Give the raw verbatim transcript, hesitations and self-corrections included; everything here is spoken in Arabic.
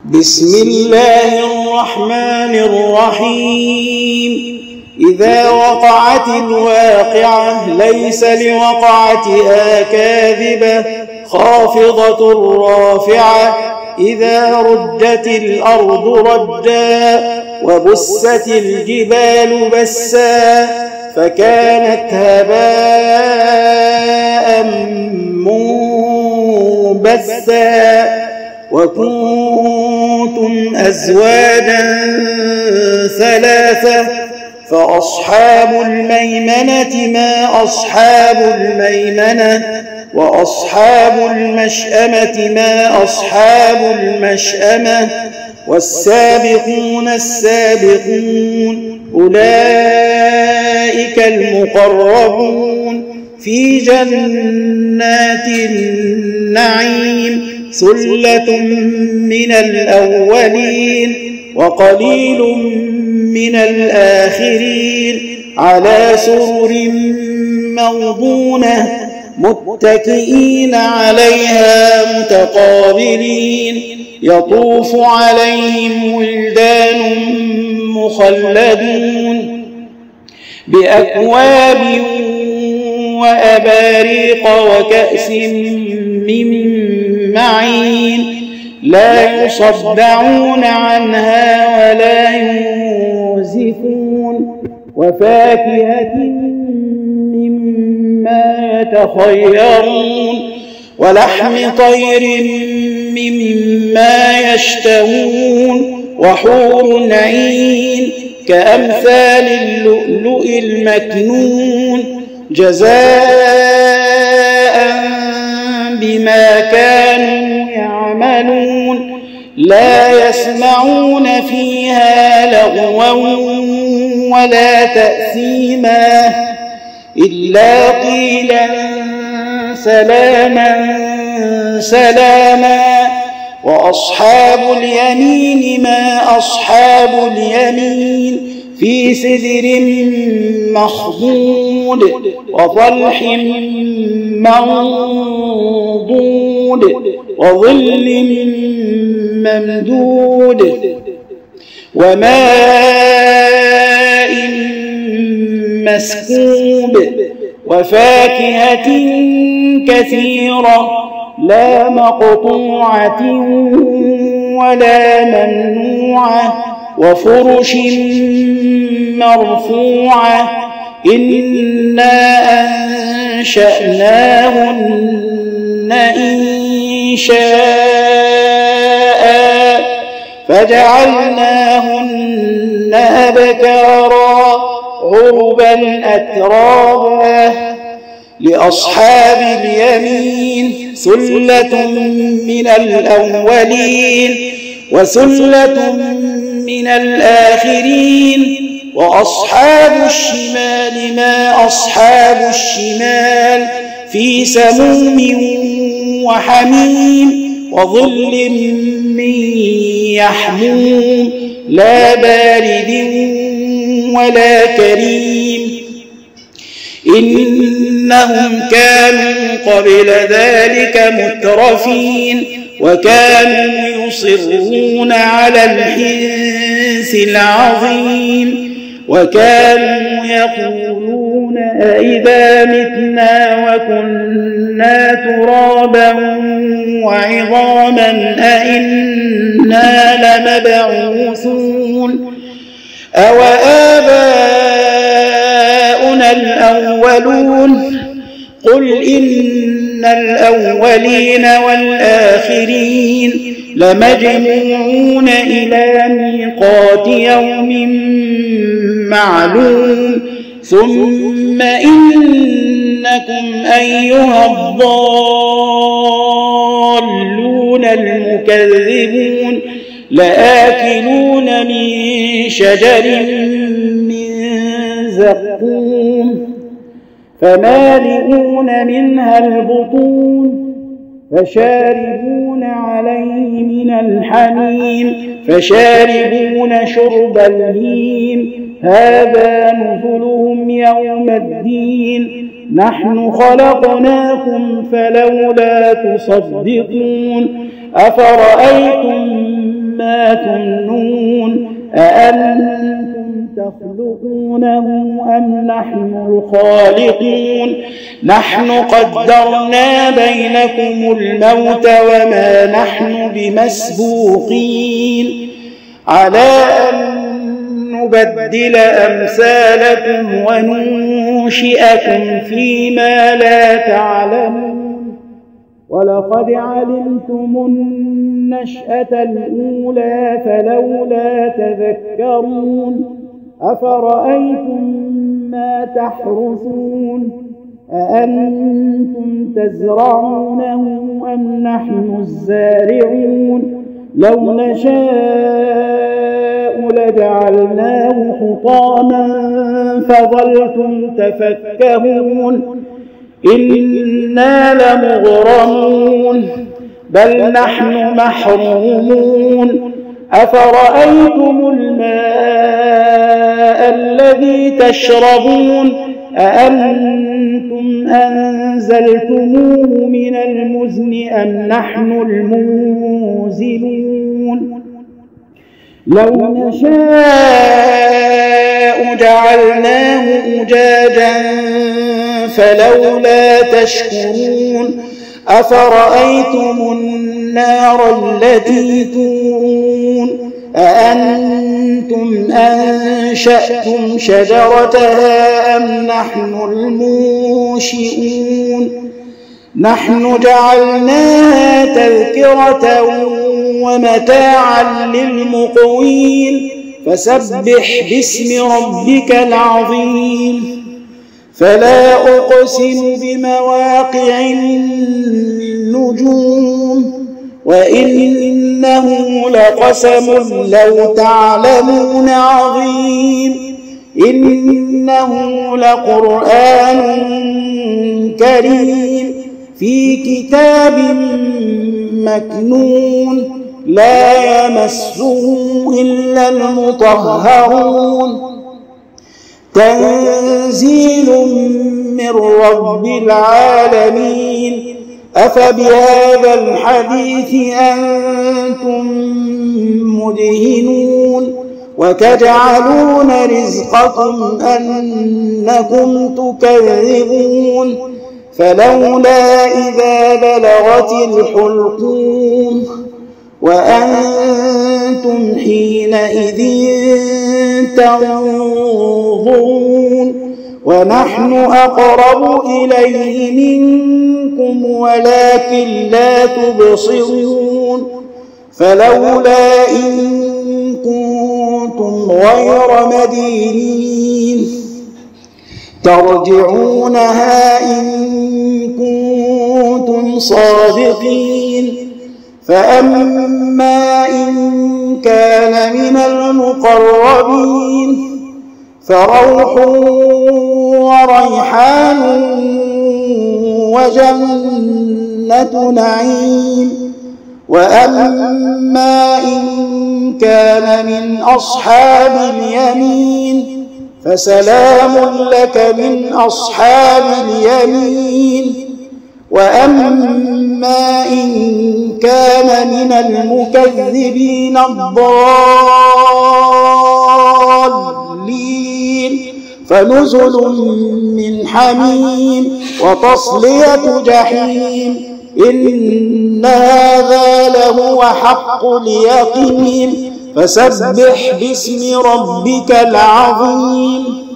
بسم الله الرحمن الرحيم. إذا وقعت الواقعة ليس لوقعتها كاذبة خافضة رافعة إذا رجت الأرض رجا وبست الجبال بسا فكانت هباء منبثا وكنتم أزواجا ثلاثة فأصحاب الميمنة ما أصحاب الميمنة وأصحاب المشأمة ما أصحاب المشأمة والسابقون السابقون أولئك المقربون في جنات النعيم ثلة من الأولين وقليل من الآخرين على سرر موضونة متكئين عليها متقابلين يطوف عليهم ولدان مخلدون بأكواب وأباريق وكأس من معين لا يصدعون عنها ولا ينزفون وفاكهة مما يتخيرون ولحم طير مما يشتهون وحور عين كأمثال اللؤلؤ المكنون جزاء بما كانوا يعملون لا يسمعون فيها لغوا ولا تأثيما إلا قيلا سلاما سلاما وأصحاب اليمين ما أصحاب اليمين في سدر مخضود وطلح منضود وظل ممدود وماء مسكوب وفاكهة كثيرة لا مقطوعة ولا ممنوعة وفرش مرفوعة إنا أنشأناهن إنشاء فجعلناهن أبكارا عربا أترابا لأصحاب اليمين ثلة من الأولين وثلة من الآخرين وأصحاب الشمال ما أصحاب الشمال في سموم وحميم وظل من يحموم لا بارد ولا كريم إنهم كانوا قبل ذلك مترفين وكانوا يصرون على الحنث العظيم وكانوا يقولون أئذا متنا وكنا ترابا وعظاما أئنا لمبعوثون أو آباؤنا الأولون قل إن الأولين والآخرين لمجموعون إلى ميقات يوم معلوم ثم إنكم أيها الضالون المكذبون لآكلون من شجر من زقوم فمالئون منها البطون فشاربون عليه من الحميم فشاربون شرب الهيم هذا نزلهم يوم الدين نحن خلقناكم فلولا تصدقون أفرأيتم ما تمنون أأنتم تخلقونه أم نحن الخالقون نحن قدرنا بينكم الموت وما نحن بمسبوقين على أن نبدل أمثالكم وننشئكم فيما لا تعلمون ولقد علمتم النشأة الأولى فلولا تذكرون أفرأيتم ما تحرثون أأنتم تزرعونه أم نحن الزارعون لو نشاء لجعلناه حطاما فظلتم تفكهون إنا لمغرمون بل نحن محرومون أفرأيتم الماء الذي تشربون أأنتم أنزلتموه من المزن أم نحن المنزلون لو نشاء جعلناه أجاجا فلولا تشكرون أفرأيتم النار التي تورون أأنتم أنشأتم شجرتها أم نحن المنشئون نحن جعلناها تذكرة ومتاعا للمقوين فسبح باسم ربك العظيم فلا أقسم بمواقع النجوم وإنه لقسم لو تعلمون عظيم إنه لقرآن كريم في كتاب مكنون لا يمسه إلا المطهرون تنزيل من رب العالمين أفبهذا الحديث أنتم مدهنون وتجعلون رزقكم أنكم تكذبون فلولا إذا بلغت الحلقوم وأنتم حينئذ تنظرون ونحن أقرب إليه منكم ولكن لا تبصرون فلولا إن كنتم غير مدينين ترجعونها إن كنتم صادقين فأما إن كان من المقربين فروح وريحان وجنة نعيم وأما إن كان من أصحاب اليمين فسلام لك من أصحاب اليمين وأما إن كان من المكذبين الضالين فنزل من حميم وتصلية جحيم إن هذا لهو حق اليقين فسبح باسم ربك العظيم